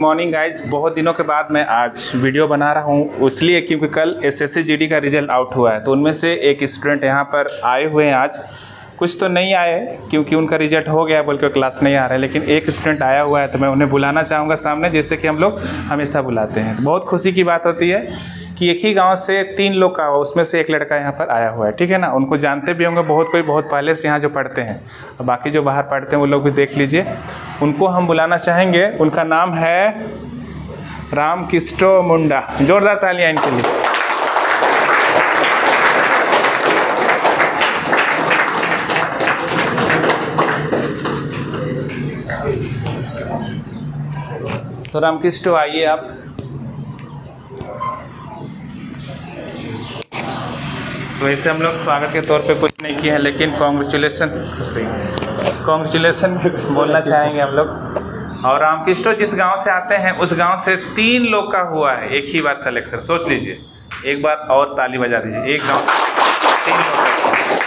Morning guys, बहुत दिनों के बाद मैं आज वीडियो बना रहा हूँ इसलिए क्योंकि कल एसएससी जीडी का रिजल्ट आउट हुआ है। तो उनमें से एक स्टूडेंट यहाँ पर आए हुए हैं आज। कुछ तो नहीं आए क्योंकि उनका रिजल्ट हो गया बोल के क्लास नहीं आ रहा है, लेकिन एक स्टूडेंट आया हुआ है तो मैं उन्हें बुलाना चाहूँगा सामने, जैसे कि हम लोग हमेशा बुलाते हैं। तो बहुत खुशी की बात होती है कि एक ही गांव से 3 लोग का, उसमें से एक लड़का यहाँ पर आया हुआ है, ठीक है ना। उनको जानते भी होंगे बहुत कोई, बहुत पहले से यहाँ जो पढ़ते हैं, और बाकी जो बाहर पढ़ते हैं वो लोग भी देख लीजिए। उनको हम बुलाना चाहेंगे। उनका नाम है रामकिष्टो मुंडा। जोरदार तालियां इनके लिए। तो रामकिष्टो आइए आप। तो ऐसे हम लोग स्वागत के तौर पे कुछ नहीं किए हैं, लेकिन कॉन्ग्रेचुलेसन बोलना चाहेंगे हम लोग। और रामकिष्टो जिस गांव से आते हैं उस गांव से 3 लोग का हुआ है एक ही बार सिलेक्शन। सोच लीजिए, एक बार और ताली बजा दीजिए। एक गांव से 3 लोग का।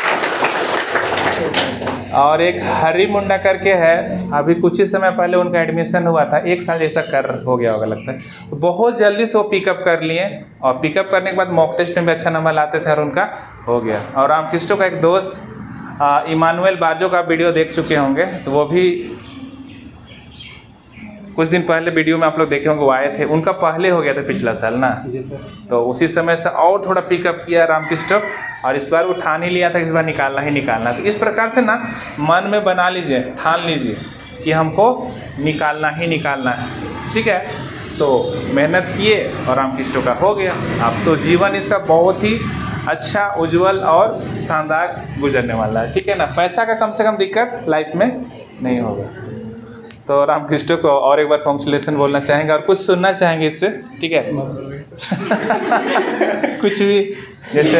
और एक हरी मुंडा करके है, अभी कुछ ही समय पहले उनका एडमिशन हुआ था, 1 साल जैसा कर हो गया होगा लगता है। तो बहुत जल्दी से वो पिकअप कर लिए, और पिकअप करने के बाद मॉक टेस्ट में भी अच्छा नंबर लाते थे और उनका हो गया। और रामकिष्टो का एक दोस्त इमानुएल बाजो का वीडियो देख चुके होंगे, तो वो भी कुछ दिन पहले वीडियो में आप लोग देखे होंगे, वो आए थे। उनका पहले हो गया था पिछला साल ना, तो उसी समय से और थोड़ा पिकअप किया रामकिष्टो, और इस बार वो ठान ही लिया था कि इस बार निकालना ही निकालना। तो इस प्रकार से ना मन में बना लीजिए, ठान लीजिए कि हमको निकालना ही निकालना है, ठीक है। तो मेहनत किए और रामकिष्टो का हो गया। अब तो जीवन इसका बहुत ही अच्छा, उज्जवल और शानदार गुजरने वाला है, ठीक है ना। पैसा का कम से कम दिक्कत लाइफ में नहीं होगा। तो रामकिष्टो को और एक बार कॉन्ग्रेचुलेसन बोलना चाहेंगे और कुछ सुनना चाहेंगे इससे, ठीक है। कुछ भी, जैसे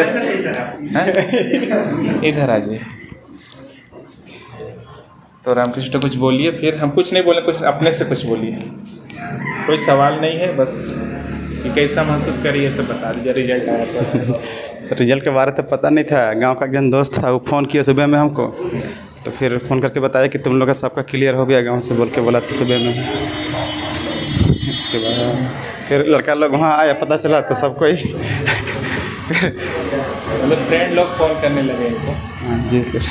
इधर आ जाइए। तो रामकिष्टो कुछ बोलिए, फिर हम कुछ नहीं बोले, कुछ अपने से कुछ बोलिए। कोई सवाल नहीं है, बस कि कैसा महसूस करिए सब बता दीजिए। रिजल्ट आया तो सर, रिजल्ट के बारे में पता नहीं था। गांव का एक जन दोस्त था, वो फ़ोन किया सुबह में हमको, तो फिर फ़ोन करके बताया कि तुम लोग का सबका क्लियर हो गया गांव से, बोल के बोला था सुबह में। उसके बाद फिर लड़का लोग वहाँ आया, पता चला तो सबको ही मतलब फ्रेंड लोग फ़ोन करने लगे इनको। जी सर।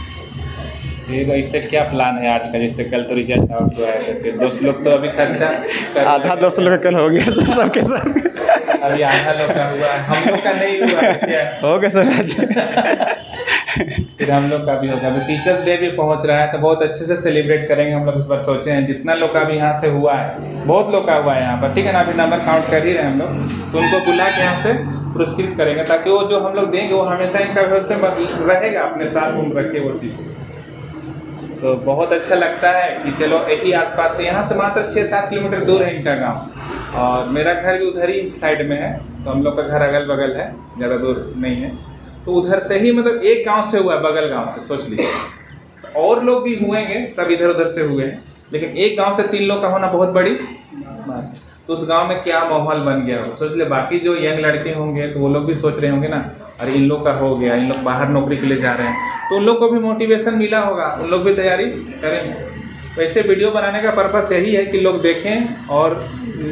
फिर इससे क्या प्लान है आज का? जैसे कल तो रिजल्ट आउट हुआ है, तो फिर दोस्त लोग तो अभी खर्चा आधा दोस्त लोग का कल हो गया सर, सबके सब। अभी आधा लोग का हुआ है, हम लोग का नहीं हुआ है क्या? हो गया सर आज। फिर हम लोग का भी होगा। अभी टीचर्स डे भी पहुंच रहा है, तो बहुत अच्छे से सेलिब्रेट करेंगे हम लोग। इस बार सोचे हैं जितना लोग का भी यहाँ से हुआ है, बहुत लोग का हुआ है यहाँ पर, ठीक है ना। अभी नंबर काउंट कर ही रहे हैं हम लोग, तो उनको बुला के यहाँ से पुरस्कृत करेंगे, ताकि वो जो हम लोग देंगे वो हमेशा इनका भविष्य रहेगा, अपने साथ घूम रखे वो चीज़। तो बहुत अच्छा लगता है कि चलो यही आसपास से, यहाँ से मात्र 6-7 किलोमीटर दूर है इनका गाँव, और मेरा घर भी उधर ही साइड में है। तो हम लोग का घर अगल बगल है, ज़्यादा दूर नहीं है। तो उधर से ही, मतलब एक गांव से हुआ है, बगल गांव से, सोच लीजिए। और लोग भी हुएंगे, सब इधर उधर से हुए हैं, लेकिन एक गांव से 3 लोग का होना बहुत बड़ी बात। तो उस गांव में क्या माहौल बन गया होगा, सोच ले। बाकी जो यंग लड़के होंगे तो वो लोग भी सोच रहे होंगे ना, अरे इन लोग का हो गया, इन लोग बाहर नौकरी के लिए जा रहे हैं, तो उन लोग को भी मोटिवेशन मिला होगा, उन लोग भी तैयारी करेंगे। तो ऐसे वीडियो बनाने का पर्पस यही है कि लोग देखें और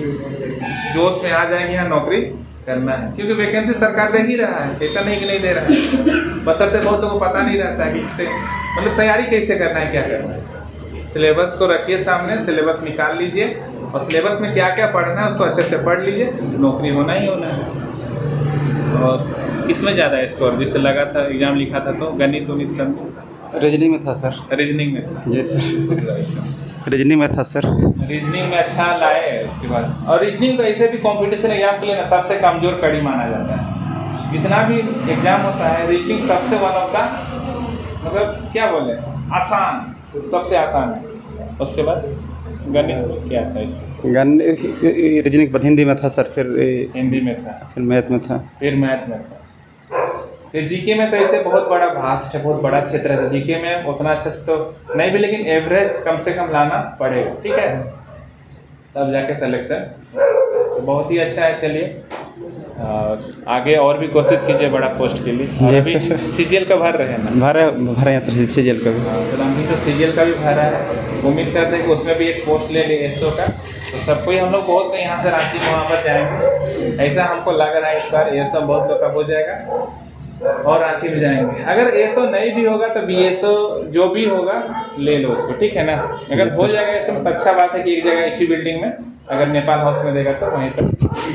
जोश में आ जाएंगे, यहाँ नौकरी करना है। क्योंकि वैकेंसी सरकार दे ही रहा है, ऐसा नहीं कि नहीं दे रहा है। बशर्ते बहुत लोगों को पता नहीं रहता है कि मतलब तैयारी कैसे करना है, क्या करना है। सिलेबस को रखिए सामने, सिलेबस निकाल लीजिए, और सिलेबस में क्या क्या पढ़ना है उसको अच्छे से पढ़ लीजिए, नौकरी होना ही होना है। और किसमें ज़्यादा है स्कोर? जिससे लगा था एग्जाम लिखा था तो गणित उन्नित सब रीजनिंग में था सर। रीजनिंग में था? जी सर, रीजनिंग में था सर। रीजनिंग में अच्छा लाए उसके बाद। और रीजनिंग तो ऐसे भी कंपटीशन एग्जाम के लिए ना सबसे कमज़ोर कड़ी माना जाता है। जितना भी एग्जाम होता है, रीजनिंग सबसे वन ऑफ द, मतलब क्या बोले, आसान, सबसे आसान है। उसके बाद गणित क्या था? गणित रीजनिंग पर हिंदी में था सर, फिर हिंदी में था, फिर मैथ में था, फिर मैथ में था, फिर जीके में। तो ऐसे बहुत बड़ा भास्ट है, बहुत बड़ा क्षेत्र है। जीके में उतना अच्छा तो नहीं भी, लेकिन एवरेज कम से कम लाना पड़ेगा, ठीक है, तब जाके सिलेक्शन। तो बहुत ही अच्छा है। चलिए और आगे और भी कोशिश कीजिए बड़ा पोस्ट के लिए। और Yes, अभी sir. सीजीएल का भर रहे हैं ना? भरे हैं सर सीजीएल का भी। तो हम भी तो सीजीएल का भी भरा है, उम्मीद करते हैं कि उसमें भी एक पोस्ट ले लिए एसओ का। तो सबको ही हम लोग बहुत यहाँ से रांची में वहाँ पर जाएंगे, ऐसा हमको लग रहा है इस बार एसओ बहुत लोग का हो जाएगा और रांची में जाएंगे। अगर एसओ नहीं भी होगा तो बीएसओ जो भी होगा ले लो उसको, ठीक है ना। अगर हो जाएगा ऐसे में तो अच्छा बात है कि एक जगह एक ही बिल्डिंग में, अगर नेपाल हाउस में देगा तो वहीं पर।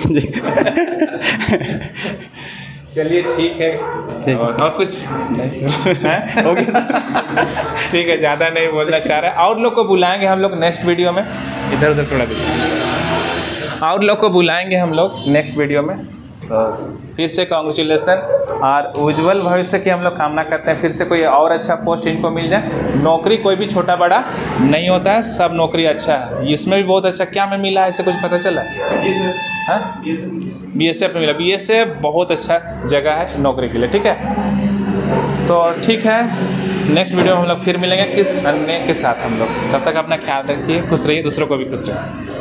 चलिए ठीक है, ठीक है। और कुछ नहीं सर हैं? हो गया ठीक है, ज़्यादा नहीं बोलना चाह रहे। और लोग को बुलाएंगे हम लोग नेक्स्ट वीडियो में, इधर उधर थोड़ा भी, और लोग को बुलाएंगे हम लोग नेक्स्ट वीडियो में। तो फिर से कॉन्ग्रेचुलेसन और उज्जवल भविष्य की हम लोग कामना करते हैं, फिर से कोई और अच्छा पोस्ट इनको मिल जाए। नौकरी कोई भी छोटा बड़ा नहीं होता है, सब नौकरी अच्छा है। इसमें भी बहुत अच्छा क्या में मिला है, ऐसे कुछ पता चला? हाँ, बीएसएफ में मिला। बीएसएफ बहुत अच्छा जगह है नौकरी के लिए, ठीक है। तो ठीक है, नेक्स्ट वीडियो में हम लोग फिर मिलेंगे किस अन्य के साथ हम लोग। तब तक अपना ख्याल रखिए, खुश रहिए, दूसरों को भी खुश रहिए।